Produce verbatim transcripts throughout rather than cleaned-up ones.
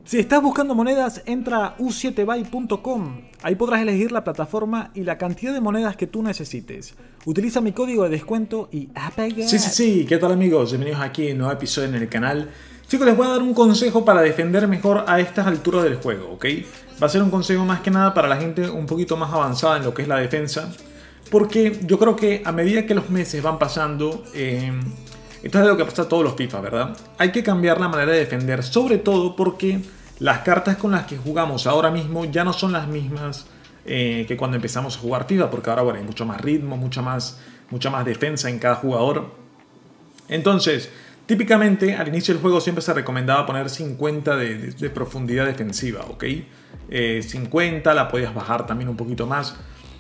Si estás buscando monedas, entra a u siete buy punto com. Ahí podrás elegir la plataforma y la cantidad de monedas que tú necesites. Utiliza mi código de descuento y a pegar. Sí, sí, sí. ¿Qué tal, amigos? Bienvenidos aquí a un nuevo episodio en el canal. Chicos, les voy a dar un consejo para defender mejor a estas alturas del juego, ¿ok? Va a ser un consejo más que nada para la gente un poquito más avanzada en lo que es la defensa. Porque yo creo que a medida que los meses van pasando... Eh, esto es lo que pasa a todos los FIFA, ¿verdad? Hay que cambiar la manera de defender, sobre todo porque las cartas con las que jugamos ahora mismo ya no son las mismas eh, que cuando empezamos a jugar FIFA, porque ahora bueno, hay mucho más ritmo, mucha más, mucha más defensa en cada jugador. Entonces, típicamente al inicio del juego siempre se recomendaba poner cincuenta de, de, de profundidad defensiva, ¿ok? Eh, cincuenta, la podías bajar también un poquito más.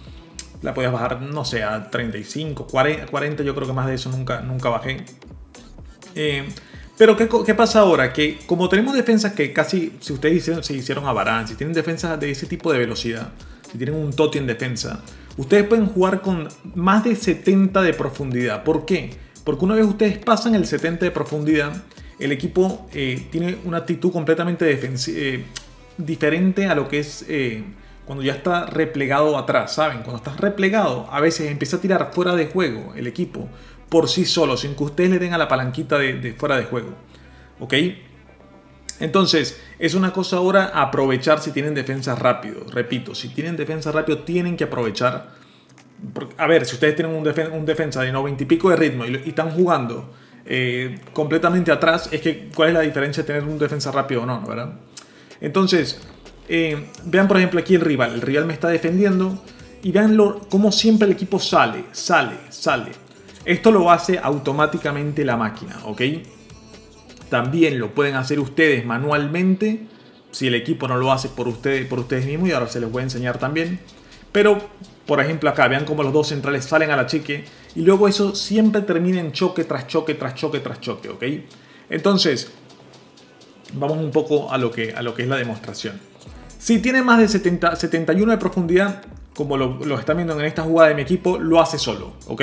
La podías bajar, no sé, a treinta y cinco, cuarenta, yo creo que más de eso nunca, nunca bajé. Eh, pero ¿qué, ¿qué pasa ahora? Que como tenemos defensas que casi, si ustedes hicieron, se hicieron a Varane, si tienen defensas de ese tipo de velocidad, si tienen un Totti en defensa, ustedes pueden jugar con más de setenta de profundidad. ¿Por qué? Porque una vez ustedes pasan el setenta de profundidad, el equipo eh, tiene una actitud completamente defensiva, eh, diferente a lo que es... Eh, cuando ya está replegado atrás, ¿saben? Cuando estás replegado, a veces empieza a tirar fuera de juego el equipo por sí solo, sin que ustedes le den a la palanquita de, de fuera de juego. ¿Ok? Entonces, es una cosa ahora aprovechar si tienen defensa rápido. Repito, si tienen defensa rápido, tienen que aprovechar. Porque, a ver, si ustedes tienen un, defen un defensa de noventa y pico de ritmo y, y están jugando eh, completamente atrás, es que ¿cuál es la diferencia de tener un defensa rápido o no? ¿Verdad? Entonces... Eh, vean por ejemplo aquí el rival, el rival me está defendiendo y vean lo, cómo siempre el equipo sale, sale, sale. Esto lo hace automáticamente la máquina, ¿ok? También lo pueden hacer ustedes manualmente si el equipo no lo hace por ustedes, por ustedes mismos, y ahora se les voy a enseñar también. Pero por ejemplo acá, vean cómo los dos centrales salen a la chique y luego eso siempre termina en choque tras choque, tras choque, tras choque, ¿ok? Entonces, vamos un poco a lo que, a lo que es la demostración. Si tiene más de setenta, setenta y uno de profundidad, como lo, lo están viendo en esta jugada de mi equipo, lo hace solo, ¿ok?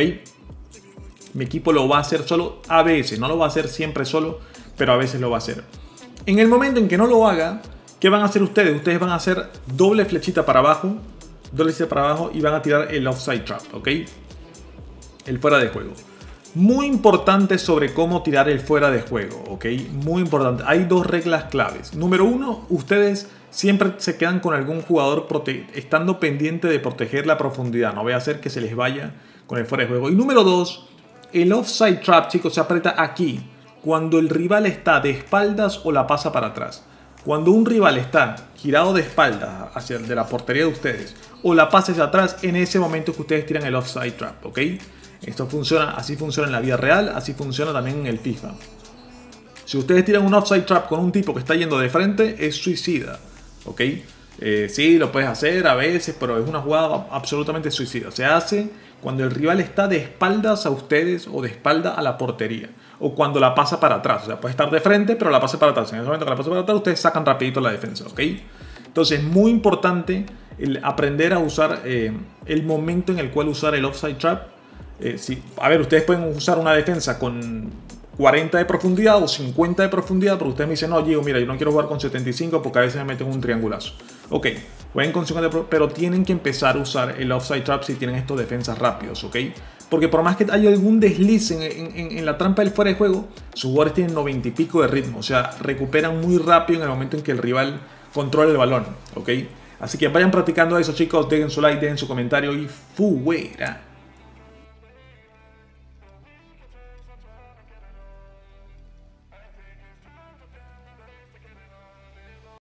Mi equipo lo va a hacer solo a veces, no lo va a hacer siempre solo, pero a veces lo va a hacer. En el momento en que no lo haga, ¿qué van a hacer ustedes? Ustedes van a hacer doble flechita para abajo, doble flechita para abajo y van a tirar el offside trap, ¿ok? El fuera de juego. Muy importante sobre cómo tirar el fuera de juego, ¿ok? Muy importante. Hay dos reglas claves. Número uno, ustedes siempre se quedan con algún jugador estando pendiente de proteger la profundidad. No vaya a hacer que se les vaya con el fuera de juego. Y número dos, el offside trap, chicos, se aprieta aquí cuando el rival está de espaldas o la pasa para atrás. Cuando un rival está girado de espaldas hacia el de la portería de ustedes o la pasa hacia atrás, en ese momento que ustedes tiran el offside trap, ¿ok? Esto funciona, así funciona en la vida real, así funciona también en el FIFA. Si ustedes tiran un offside trap con un tipo que está yendo de frente, es suicida, ¿ok? Eh, sí, lo puedes hacer a veces, pero es una jugada absolutamente suicida. Se hace cuando el rival está de espaldas a ustedes o de espalda a la portería. O cuando la pasa para atrás. O sea, puede estar de frente, pero la pasa para atrás. En ese momento que la pasa para atrás, ustedes sacan rapidito la defensa, ¿ok? Entonces, es muy importante el aprender a usar eh, el momento en el cual usar el offside trap. Eh, sí. A ver, ustedes pueden usar una defensa con cuarenta de profundidad o cincuenta de profundidad, pero ustedes me dicen, no, Gio, mira, yo no quiero jugar con setenta y cinco porque a veces me meten un triangulazo. Ok, jueguen con cincuenta, pero tienen que empezar a usar el offside trap si tienen estos defensas rápidos, ¿ok? Porque por más que haya algún desliz en, en, en la trampa del fuera de juego, sus jugadores tienen noventa y pico de ritmo, o sea, recuperan muy rápido en el momento en que el rival controla el balón, ¿ok? Así que vayan practicando eso, chicos, dejen su like, dejen su comentario y fuera.